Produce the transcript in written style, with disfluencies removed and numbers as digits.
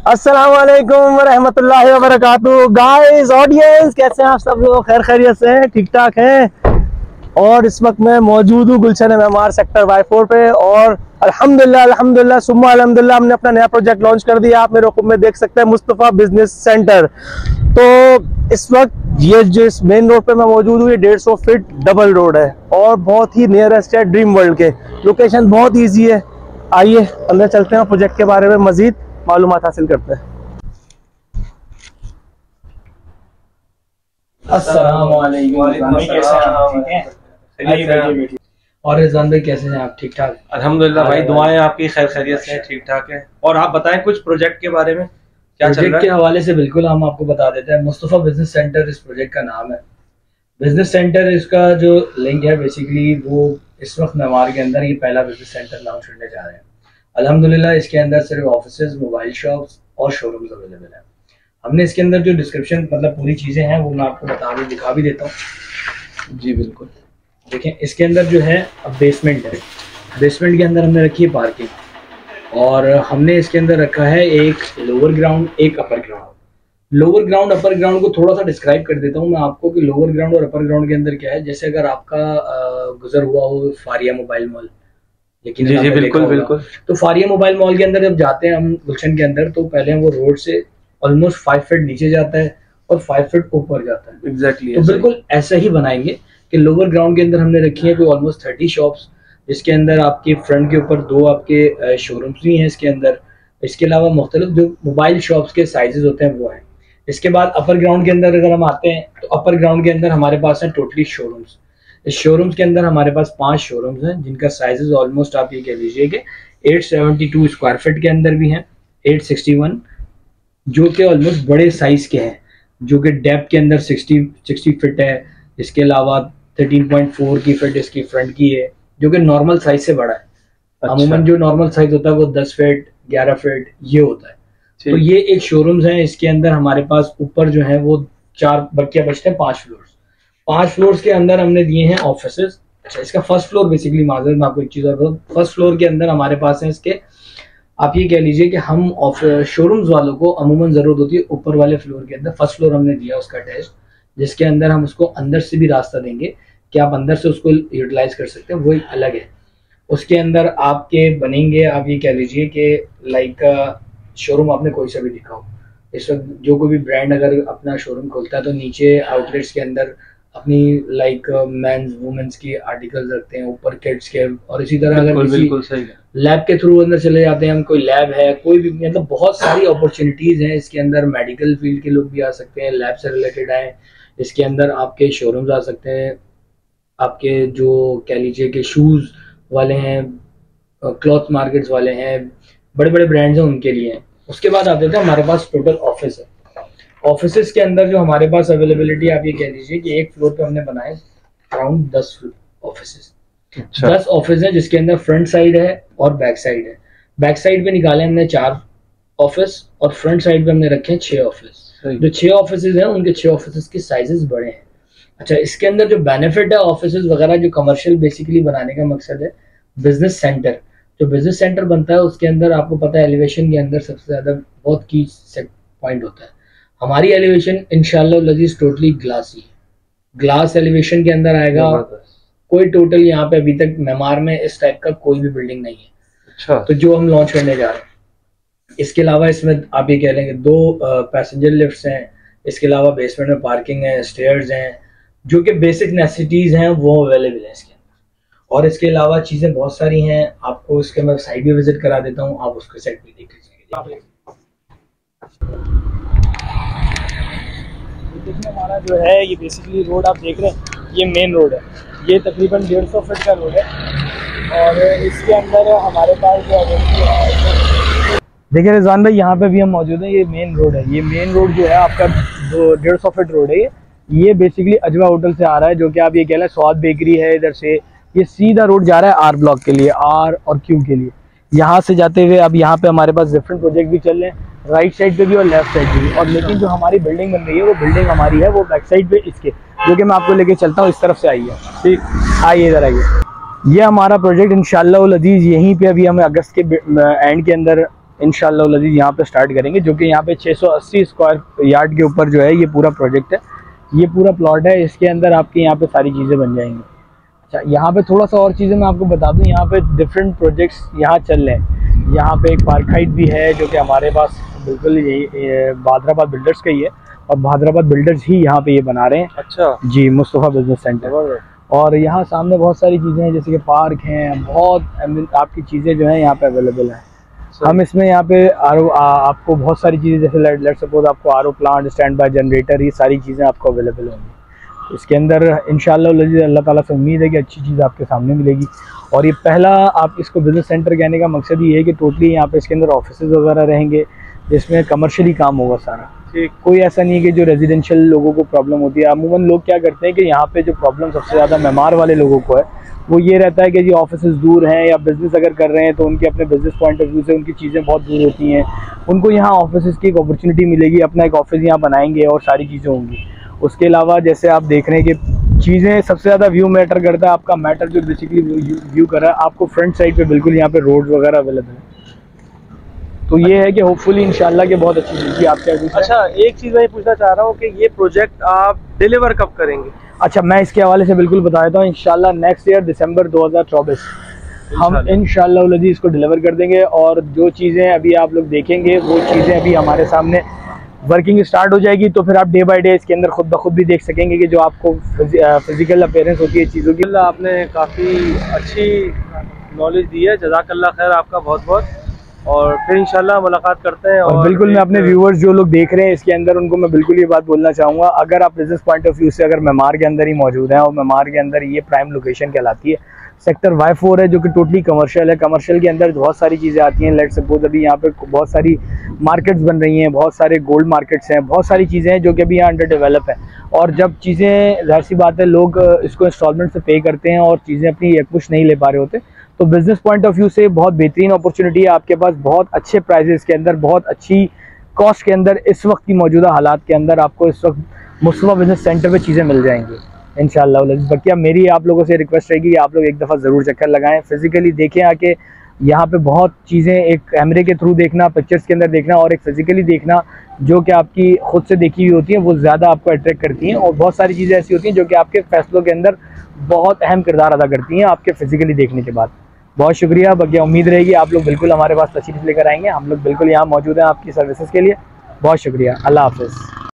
अस्सलाम वालेकुम रहमतुल्लाहि व बरकातुहू। गाइस ऑडियंस, कैसे हैं आप सब लोग? खैर खैरियत से हैं, ठीक ठाक हैं। और इस वक्त मैं मौजूद हूँ गुलशन मेमार सेक्टर Y4 पे। और अल्हम्दुलिल्लाह सुम्मा अल्हम्दुलिल्लाह हमने अपना नया प्रोजेक्ट लॉन्च कर दिया। आप मेरे हुक्म में देख सकते हैं, मुस्तफ़ा बिजनेस सेंटर। तो इस वक्त ये जिस मेन रोड पे मैं मौजूद हूँ, ये 150 फीट डबल रोड है और बहुत ही नियरेस्ट है ड्रीम वर्ल्ड के। लोकेशन बहुत ईजी है। आइए अंदर चलते हैं, प्रोजेक्ट के बारे में मजीद मालूमात हासिल करते हैं। अस्सलाम वालेकुम, कैसे हैं आप? ठीक हैं? और रिजवान भाई कैसे हैं आप? ठीक ठाक? अल्हम्दुलिल्लाह भाई, दुआएं आपकी खैर खैरियत से, ठीक ठाक है। और आप बताएं कुछ प्रोजेक्ट के बारे में, क्या चल रहा है? प्रोजेक्ट के हवाले से बिल्कुल हम आपको बता देते हैं। मुस्तफ़ा बिजनेस सेंटर इस प्रोजेक्ट का नाम है। बिजनेस सेंटर इसका जो लिंक है बेसिकली वो इस वक्त मेमार के अंदर ये पहला बिजनेस सेंटर लॉन्च करने जा रहे हैं। अल्हम्दुलिल्लाह इसके अंदर सिर्फ ऑफिसेज, मोबाइल शॉप्स और शोरूम्स अवेलेबल है। हमने इसके अंदर जो डिस्क्रिप्शन मतलब पूरी चीज़ें हैं वो मैं आपको दिखा भी देता हूँ। जी बिल्कुल, देखें इसके अंदर जो है अब बेसमेंट है। बेसमेंट के अंदर हमने रखी है पार्किंग और हमने इसके अंदर रखा है एक लोअर ग्राउंड, एक upper ground. Lower ground upper ground को थोड़ा सा डिस्क्राइब कर देता हूँ मैं आपको कि लोअर ग्राउंड और अपर ग्राउंड के अंदर क्या है। जैसे अगर आपका गुजर हुआ हो फारिया मोबाइल मॉल, लेकिन जी बिल्कुल बिल्कुल, तो फारिया मोबाइल मॉल के अंदर जब जाते हैं हम गुलशन के अंदर, तो पहले वो रोड से ऑलमोस्ट 5 फीट नीचे जाता है और 5 फीट ऊपर जाता है। एग्जैक्टली तो बिल्कुल ऐसा ही बनाएंगे कि लोअर ग्राउंड के अंदर हमने रखी है कोई ऑलमोस्ट 30 शॉप्स, जिसके अंदर आपके फ्रंट के ऊपर 2 आपके शोरूम्स भी हैं इसके अंदर। इसके अलावा मुख्तलिफ जो मोबाइल शॉप्स के साइजेस होते हैं वो हैं। इसके बाद अपर ग्राउंड के अंदर अगर हम आते हैं तो अपर ग्राउंड के अंदर हमारे पास है टोटली शोरूम्स। इस शोरूम्स के अंदर हमारे पास 5 शोरूम्स हैं जिनका साइजेस ऑलमोस्ट आप ये कह लीजिए कि 872 स्क्वायर फीट के अंदर भी हैं, 861 जो कि ऑलमोस्ट बड़े साइज के हैं, जो कि डेप्थ के अंदर 60 फीट है। इसके अलावा 13.4 की फीट इसकी फ्रंट की है, जो कि नॉर्मल साइज से बड़ा है। अमूमन जो नॉर्मल साइज होता है वो 10 फीट 11 फीट ये होता है। तो ये एक शोरूम्स हैं। इसके अंदर हमारे पास ऊपर जो है वो 4 बच्चे बचते हैं 5 फ्लोर्स। 5 फ्लोर्स के अंदर हमने दिए हैं ऑफिसेज। अच्छा, इसका फर्स्ट फ्लोर बेसिकली माजर मैं आपको एक चीज और बताऊं, फर्स्ट फ्लोर के अंदर हमारे पास है इसके, आप ये कह लीजिए कि हम शोरूम्स वालों को अमूमन जरूरत होती है ऊपर वाले फ्लोर के अंदर। फर्स्ट फ्लोर हमने दिया उसका टेस्ट, जिसके अंदर हम उसको अंदर से भी रास्ता देंगे कि आप अंदर से उसको यूटिलाइज कर सकते हैं, वो एक अलग है। उसके अंदर आपके बनेंगे, आप ये कह लीजिए कि लाइक शोरूम आपने कोई सा भी दिखा हो। इस वक्त जो कोई भी ब्रांड अगर अपना शोरूम खोलता है तो नीचे आउटलेट्स के अंदर अपनी लाइक मेंस वुमेन्स की आर्टिकल्स रखते हैं, ऊपर किड्स के। और इसी तरह अगर किसी लैब के थ्रू अंदर चले जाते हैं हम, कोई लैब है कोई भी, मतलब बहुत सारी अपॉर्चुनिटीज हैं इसके अंदर। मेडिकल फील्ड के लोग भी आ सकते हैं, लैब से रिलेटेड आए इसके अंदर। आपके शोरूम्स आ सकते हैं, आपके जो कह लीजिए कि शूज वाले हैं, क्लॉथ मार्केट्स वाले हैं, बड़े बड़े ब्रांड्स हैं उनके लिए हैं। उसके बाद आते थे हमारे पास टोटल ऑफिस है। ऑफिसेस के अंदर जो हमारे पास अवेलेबिलिटी आप ये कह लीजिए कि एक फ्लोर पे हमने बनाए अराउंड 10 ऑफिसेस। 10 ऑफिस है जिसके अंदर फ्रंट साइड है और बैक साइड है। बैक साइड पे निकाले हमने 4 ऑफिस और फ्रंट साइड पे हमने रखे हैं 6 ऑफिस। जो 6 ऑफिस हैं उनके 6 ऑफिस के साइजेस बड़े हैं। अच्छा, इसके अंदर जो बेनिफिट है ऑफिस वगैरह जो कमर्शियल बेसिकली बनाने का मकसद है, बिजनेस सेंटर जो बिजनेस सेंटर बनता है उसके अंदर आपको पता है एलिवेशन के अंदर सबसे ज्यादा बहुत की पॉइंट होता है। हमारी एलिवेशन इंशाल्लाह लजीज टोटली ग्लासी ग्लास एलिवेशन के अंदर आएगा। कोई टोटल यहाँ पे अभी तक मेमार में इस टाइप का कोई भी बिल्डिंग नहीं है। अच्छा, तो जो हम लॉन्च करने जा रहे हैं। इसके अलावा इसमें आप ये कह लेंगे 2 पैसेंजर लिफ्ट्स हैं। इसके अलावा बेसमेंट में पार्किंग है, स्टेयर्स हैं, जो कि बेसिक नेसेसिटीज हैं वो अवेलेबल है इसके अंदर। और इसके अलावा चीजें बहुत सारी हैं, आपको इसके मैं साइड भी विजिट करा देता हूँ, आप उसके साइड भी देख लीजिएगा। हमारा जो है ये बेसिकली रोड आप देख रहे हैं, ये मेन रोड है। ये तकरीबन 150 फीट का रोड है और इसके अंदर हमारे पास जो देखिए रिजवान भाई, यहाँ पे भी हम मौजूद हैं। ये मेन रोड है। ये मेन रोड जो है आपका 150 फीट रोड है। ये बेसिकली अजवा होटल से आ रहा है, जो कि आप ये कह लें स्वाद बेकरी है। इधर से ये सीधा रोड जा रहा है आर ब्लॉक के लिए, आर और क्यू के लिए। यहाँ से जाते हुए अब यहाँ पे हमारे पास डिफरेंट प्रोजेक्ट भी चल रहे हैं, राइट साइड पे भी और लेफ्ट साइड पे भी। और लेकिन जो हमारी बिल्डिंग बन रही है वो बिल्डिंग हमारी है वो बैक साइड पे इसके, जो कि मैं आपको लेके चलता हूँ। इस तरफ से आइए, ठीक, आइए इधर आइए। ये हमारा प्रोजेक्ट इंशाल्लाह अजीज यहीं पे अभी हम अगस्त के एंड के अंदर इंशाल्लाह लजीज यहाँ पे स्टार्ट करेंगे, जो कि यहाँ पे 680 स्क्वायर यार्ड के ऊपर जो है ये पूरा प्रोजेक्ट है, ये पूरा प्लॉट है। इसके अंदर आपकी यहाँ पे सारी चीज़ें बन जाएंगी। अच्छा, यहाँ पे थोड़ा सा और चीज़ें मैं आपको बता दूँ, यहाँ पे डिफरेंट प्रोजेक्ट्स यहाँ चल रहे हैं। यहाँ पे एक पार्क हाइट भी है जो कि हमारे पास बिल्कुल यही भादराबाद बिल्डर्स का ही है, और भादराबाद बिल्डर्स ही यहाँ पे ये बना रहे हैं। अच्छा जी, मुस्तफ़ा बिजनेस सेंटर। और यहाँ सामने बहुत सारी चीज़ें हैं, जैसे कि पार्क हैं, बहुत आपकी चीज़ें जो हैं यहाँ पे अवेलेबल हैं। हम इसमें यहाँ पे आपको बहुत सारी चीज़ें, जैसे लेट सपोज आपको RO plant, standby generator, ये सारी चीज़ें आपको अवेलेबल होंगी इसके अंदर। इंशाल्लाह अल्लाह ताला से उम्मीद है कि अच्छी चीज़ आपके सामने मिलेगी। और ये पहला, आप इसको बिजनेस सेंटर कहने का मकसद ये है कि टोटली यहाँ पे इसके अंदर ऑफिसेज वगैरह रहेंगे, जिसमें कमर्शियली काम होगा सारा। ठीक, कोई ऐसा नहीं है कि जो रेजिडेंशियल लोगों को प्रॉब्लम होती है। अमूमन लोग क्या करते हैं कि यहाँ पे जो प्रॉब्लम सबसे ज़्यादा मेमार वाले लोगों को है वो ये रहता है कि जी ऑफिसेज दूर हैं, या बिज़नेस अगर कर रहे हैं तो उनके अपने बिजनेस पॉइंट ऑफ व्यू से उनकी चीज़ें बहुत दूर होती हैं। उनको यहाँ ऑफिस की एक अपॉर्चुनिटी मिलेगी, अपना एक ऑफिस यहाँ बनाएंगे और सारी चीज़ें होंगी। उसके अलावा जैसे आप देख रहे हैं कि चीज़ें सबसे ज़्यादा व्यू मैटर करता है। आपका मैटर जो बेसिकली व्यू कर रहा है, आपको फ्रंट साइड पे बिल्कुल यहाँ पे रोड वगैरह अवेलेबल है। तो ये है कि होपफुली इंशाल्लाह के बहुत अच्छी चीज़ आप क्या। अच्छा, एक चीज़ मैं पूछना चाह रहा हूँ कि ये प्रोजेक्ट आप डिलीवर कब करेंगे? अच्छा, मैं इसके हवाले से बिल्कुल बता देता हूँ। इंशाल्लाह नेक्स्ट ईयर दिसंबर 2024 हम इंशाल्लाह लजीज इसको डिलीवर कर देंगे। और जो चीज़ें अभी आप लोग देखेंगे वो चीज़ें अभी हमारे सामने वर्किंग स्टार्ट हो जाएगी, तो फिर आप डे बाय डे इसके अंदर खुद ब खुद भी देख सकेंगे कि जो आपको फिजिकल अपीयरेंस होती है चीज़ों की। आपने काफ़ी अच्छी नॉलेज दी है, जज़ाकल्लाह खैर आपका बहुत बहुत। और फिर इंशाल्लाह मुलाकात करते हैं। और बिल्कुल मैं अपने व्यूअर्स जो लोग देख रहे हैं इसके अंदर, उनको मैं बिल्कुल ये बात बोलना चाहूँगा, अगर आप बिजनेस पॉइंट ऑफ व्यू से अगर मेमार के अंदर ही मौजूद हैं, और मेमार के अंदर ये प्राइम लोकेशन कहलाती है, सेक्टर Y4 है जो कि टोटली कमर्शियल है। कमर्शियल के अंदर बहुत सारी चीज़ें आती हैं। लेट्स सपोज अभी यहाँ पे बहुत सारी मार्केट्स बन रही हैं, बहुत सारे गोल्ड मार्केट्स हैं, बहुत सारी चीज़ें हैं जो कि अभी यहाँ अंडर डेवलप है। और जब चीज़ें, जाहिर सी बात है, लोग इसको इंस्टॉलमेंट से पे करते हैं और चीज़ें अपनी एकमुश्त नहीं ले पा रहे होते, तो बिजनेस पॉइंट ऑफ व्यू से बहुत बेहतरीन अपॉर्चुनिटी है। आपके पास बहुत अच्छे प्राइजेस के अंदर, बहुत अच्छी कॉस्ट के अंदर, इस वक्त की मौजूदा हालात के अंदर आपको इस वक्त मुस्तफ़ा बिजनेस सेंटर पे चीज़ें मिल जाएंगी इंशाल्लाह। बाकी मेरी आप लोगों से रिक्वेस्ट रहेगी कि आप लोग एक दफ़ा ज़रूर चक्कर लगाएं, फिजिकली देखें आके। यहाँ पे बहुत चीज़ें, एक कैमरे के थ्रू देखना, पिक्चर्स के अंदर देखना, और एक फिजिकली देखना जो कि आपकी खुद से देखी हुई होती है, वो ज़्यादा आपको अट्रैक्ट करती हैं। और बहुत सारी चीज़ें ऐसी होती हैं जो कि आपके फैसलों के अंदर बहुत अहम किरदार अदा करती हैं आपके फिजिकली देखने के बाद। बहुत शुक्रिया। बाकी उम्मीद रहेगी आप लोग बिल्कुल हमारे पास तशरीफ़ लेकर आएंगे। हम लोग बिल्कुल यहाँ मौजूद हैं आपकी सर्विसेज के लिए। बहुत शुक्रिया। अल्लाह हाफ़िज़।